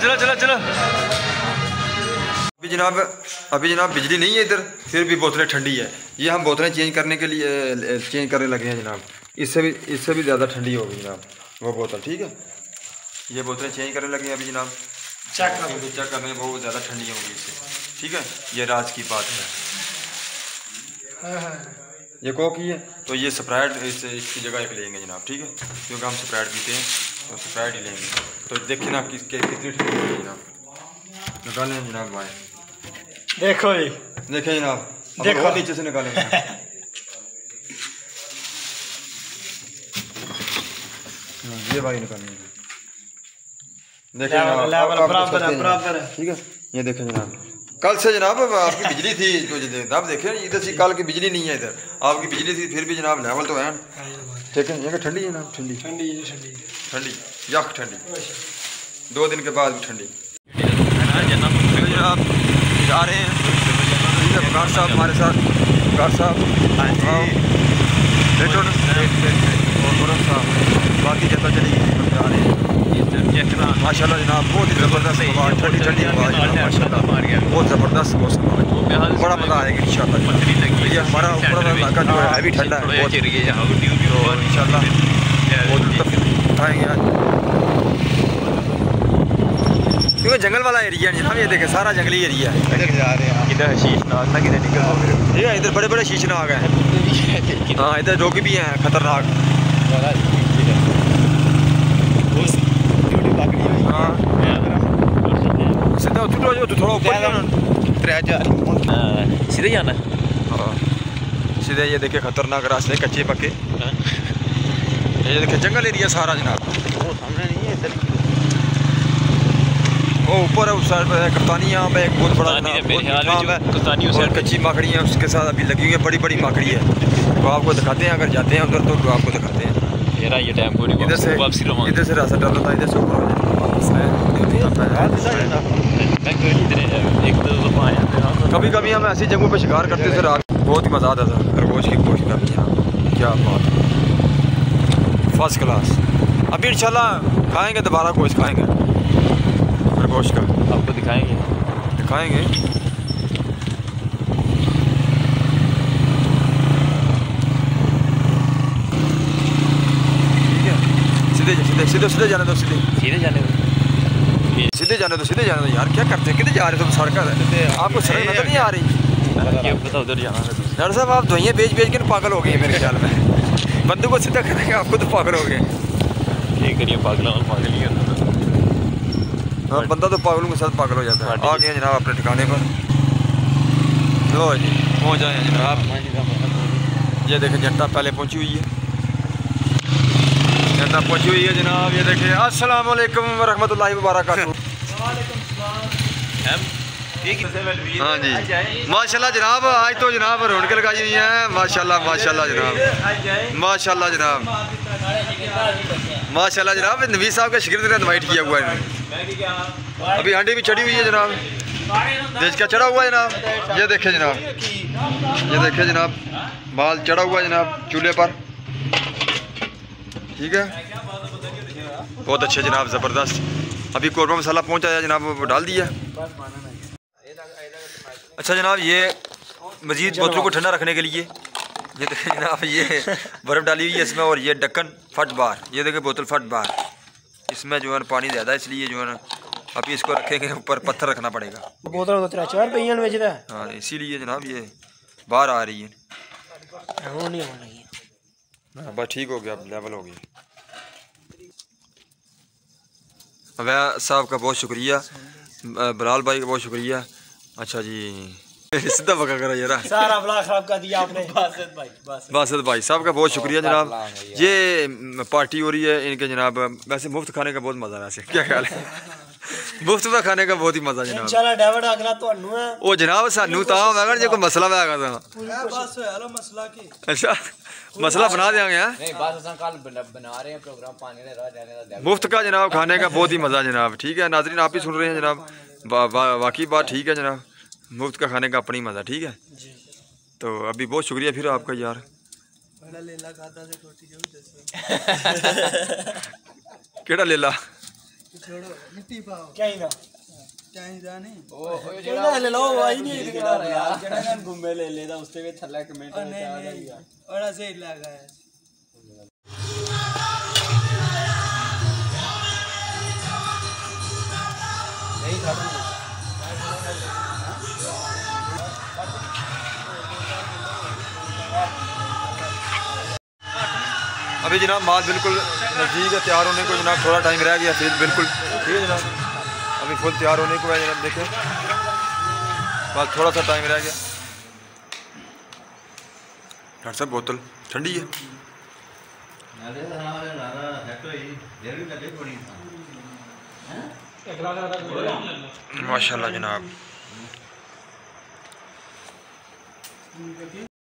चलो चलो चलो। अभी जनाब बिजली नहीं है इधर, फिर भी बोतलें ठंडी है। ये हम बोतलें चेंज करने के लिए चेंज करने लगे हैं जनाब। इससे भी ज़्यादा ठंडी होगी जनाब वो बोतल। ठीक है, ये बोतलें चेंज करने लगे हैं अभी जनाब। चेक करने में बहुत ज़्यादा ठंडी होगी इससे। ठीक है, ये राज की बात है। ये कोक ही है तो ये स्प्राइट इसकी जगह एक लेंगे जनाब। ठीक है, क्योंकि हम स्प्राइट पीते हैं तो स्प्राइट ही लेंगे। तो देखिए ना कितनी ठंडी है जनाब। निकालें जनाब भाई, देखो जी, देखें जनाब, देखो नीचे से निकालेंगे। ये भाई निकालेंगे, देखें बराबर है। ठीक है, ये देखें जनाब, कल से जनाब आपकी बिजली थी तो जनाब देखें इधर से कल की बिजली नहीं है, इधर आपकी बिजली थी फिर भी जनाब लेवल तो है। ठीक है, ये ठंडी है जनाब, ठंडी यख ठंडी, 2 दिन के बाद भी ठंडी। जनाब जा रहे हैं बकार साहब हमारे साथ, बकार साहब साहब बाकी जगह चली जा रहे हैं। माशाल्लाह जनाब बहुत ही ज़बरदस्त हवा, ठंडी ठंडी हवा माशाल्लाह, बहुत ज़बरदस्त मौसम, बड़ा मज़ा आएगा इंशाल्लाह। ये हमारा ऊपर वाला इलाका जो है भी ठंडा है बहुत, तो इंशाल्लाह बहुत लुत्फ़ उठाएंगे आज, क्योंकि जंगल वाला एरिया है जनाब। ये देखें सारा जंगली एरिया है। इधर शीशनाग ना किधर निकल, इधर बड़े बड़े शीशनाग हैं। हाँ, इधर जोगी भी हैं खतरनाक। हाँ सीधा थोड़ा ऊपर सीधे जाना। हाँ सीधे, ये देखे खतरनाक रास्ते कच्चे पक्के। ये देखे जंगल एरिया सारा जनाब। वो सामने नहीं है इधर, वो ऊपर है उस साइड पे कप्तानी, यहाँ पे एक बहुत बड़ा और कच्ची माकड़ियाँ उसके साथ अभी लगी हुई है, बड़ी बड़ी माकड़ी है। तो आपको दिखाते हैं, अगर जाते हैं उधर तो आपको दिखाते हैं। ये टाइम इधर से रास्ता डालता था, इधर से ऊपर कभी कभी हम ऐसी जगहों पे शिकार करते थे रात, बहुत ही मज़ा आता था। खरगोश की गोश्त का भी जनाब क्या बात, फर्स्ट क्लास। अभी इंशाल्लाह खाएंगे, दोबारा गोश्त खाएंगे खरगोश का, आपको दिखाएंगे। ठीक है, सीधे जाने दो, सीधे जाने दो यार, क्या करते हैं, किधर जा रहे हो तुम? सड़क आपको सड़क नजर नहीं आ रही? उधर जाना है डॉक्टर साहब, आप दवाइयाँ बेच के पागल हो गए मेरे ख्याल में। बंदूक को सीधा करेंगे आपको तो पागल हो गए। पागल ही हाँ, बंदा तो पागलों के साथ पागल हो जाता है। आ गए जनाब अपने ठिकाने पर, लो जी पहुँच जाए जनाब। ये देखें जनता पहले पहुँची हुई है, जनाब। ये देखिए, अस्सलाम वालेकुम रहमतुल्लाहि व बरकातहू। हाँ जी माशाल्लाह जनाब, आज तो जनाब रौनक लगाई हुई है माशाल्लाह जनाब, माशाल्लाह जनाब। नबी साहब के शिगिर्द ने इनवाइट किया हुआ है। अभी हांडी भी चढ़ी हुई है जनाब, देश का चढ़ा हुआ है जनाब। ये देखे जनाब, बाल चढ़ा हुआ है जनाब चूल्हे पर। ठीक है, बहुत अच्छे जनाब, ज़बरदस्त। अभी कोरमा मसाला पहुंचा है जनाब, वो डाल दिया। अच्छा जनाब, ये मज़ीद बोतलों को ठंडा रखने के लिए ये देखें जनाब, ये बर्फ़ डाली हुई है इसमें, और ये ढक्कन फट बार, ये देखें बोतल फट बार। इसमें जो है पानी ज़्यादा है, इसलिए जो है ना अभी इसको रखेंगे ऊपर, पत्थर रखना पड़ेगा। हाँ इसीलिए जनाब ये बाहर आ रही है। बस ठीक हो गया, लेवल हो गया। अवैया साहब का बहुत शुक्रिया, बिलाल भाई का बहुत शुक्रिया। अच्छा जी सीधा पका करो जरा, सारा ब्लॉग खराब कर दिया आपने। बासत भाई साहब का बहुत शुक्रिया जनाब। ये पार्टी हो रही है इनके जनाब। वैसे मुफ्त खाने का बहुत मज़ा है, वैसे क्या ख्याल है? मुफ्त में खाने का बहुत ही मज़ा जनाब। ओ जनाब सानू तो होगा जो कोई मसला होगा तो अच्छा मसला बना देंगे। मुफ्त का जनाब खाने का बहुत ही मज़ा जनाब। ठीक है नाज़रीन, आप ही सुन रहे हैं जनाब, वाकई बात ठीक है जनाब, मुफ्त का खाने का अपनी मज़ा। ठीक है, तो अभी बहुत शुक्रिया फिर आपका यार। केड़ा लेला छोड़ो मिट्टी पाओ क्या ही ना चाहिदा नहीं ਜਿਹੜਾ ਲੈ ਲਓ ਆਈ ਨਹੀਂ ਯਾਰ ਜਿਹੜਾ ਘੁੰਮੇ ਲੈ ਲੈਦਾ ਉਸਤੇ ਵੀ ਥੱਲੇ ਕਮੈਂਟ और नहीं नहीं और ऐसे ही लगा है अभी जनाब माल बिल्कुल नज़दीक है तैयार होने को जनाब, थोड़ा टाइम रह गया फिर बिल्कुल ठीक है जनाब, अभी फुल तैयार होने को है जनाब। देखें बस थोड़ा सा टाइम रह गया। डॉक्टर साहब बोतल ठंडी है माशाल्लाह जनाब।